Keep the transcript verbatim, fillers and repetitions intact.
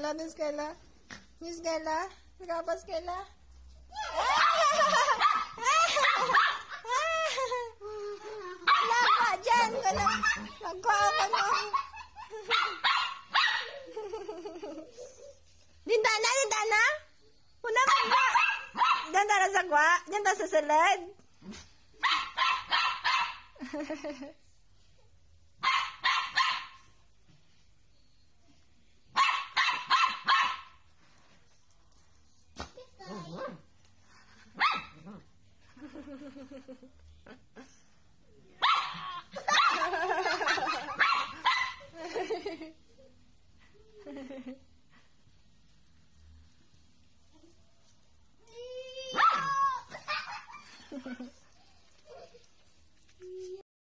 Kella, Miss Kella. Miss Kella. Nagkapas Kella. Wala ka dyan. Wala. Nagkuha ka no. Dindana, dindana. Una mo na. Diyan tara sa kwa. Diyan tara sa salad. Ha ha ha.